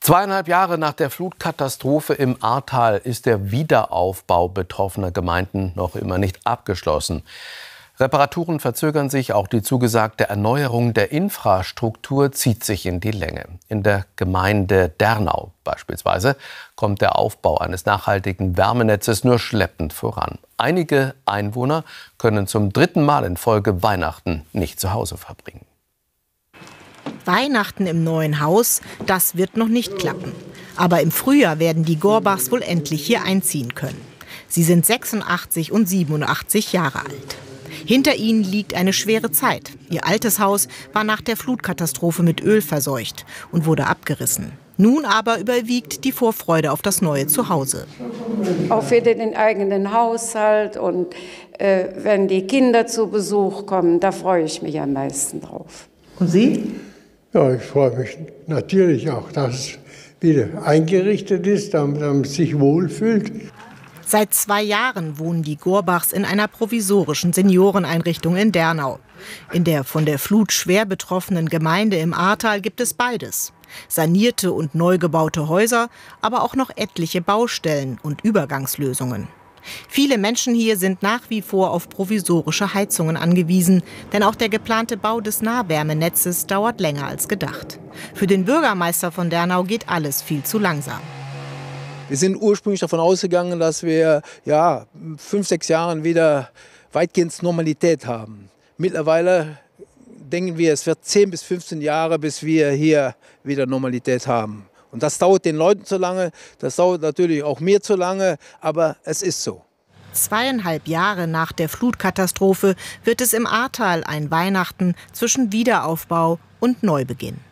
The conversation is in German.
2,5 Jahre nach der Flutkatastrophe im Ahrtal ist der Wiederaufbau betroffener Gemeinden noch immer nicht abgeschlossen. Reparaturen verzögern sich, auch die zugesagte Erneuerung der Infrastruktur zieht sich in die Länge. In der Gemeinde Dernau beispielsweise kommt der Aufbau eines nachhaltigen Wärmenetzes nur schleppend voran. Einige Einwohner können zum 3. Mal in Folge Weihnachten nicht zu Hause verbringen. Weihnachten im neuen Haus, das wird noch nicht klappen. Aber im Frühjahr werden die Gorbachs wohl endlich hier einziehen können. Sie sind 86 und 87 Jahre alt. Hinter ihnen liegt eine schwere Zeit. Ihr altes Haus war nach der Flutkatastrophe mit Öl verseucht und wurde abgerissen. Nun aber überwiegt die Vorfreude auf das neue Zuhause. Auch für den eigenen Haushalt und wenn die Kinder zu Besuch kommen, da freue ich mich am meisten drauf. Und Sie? Ja, ich freue mich natürlich auch, dass es wieder eingerichtet ist, damit man sich wohlfühlt. Seit 2 Jahren wohnen die Gorbachs in einer provisorischen Senioreneinrichtung in Dernau. In der von der Flut schwer betroffenen Gemeinde im Ahrtal gibt es beides. Sanierte und neu gebaute Häuser, aber auch noch etliche Baustellen und Übergangslösungen. Viele Menschen hier sind nach wie vor auf provisorische Heizungen angewiesen, denn auch der geplante Bau des Nahwärmenetzes dauert länger als gedacht. Für den Bürgermeister von Dernau geht alles viel zu langsam. Wir sind ursprünglich davon ausgegangen, dass wir 5, 6 Jahren wieder weitgehend Normalität haben. Mittlerweile denken wir, es wird 10 bis 15 Jahre, bis wir hier wieder Normalität haben. Und das dauert den Leuten zu lange, das dauert natürlich auch mir zu lange, aber es ist so. 2,5 Jahre nach der Flutkatastrophe wird es im Ahrtal ein Weihnachten zwischen Wiederaufbau und Neubeginn.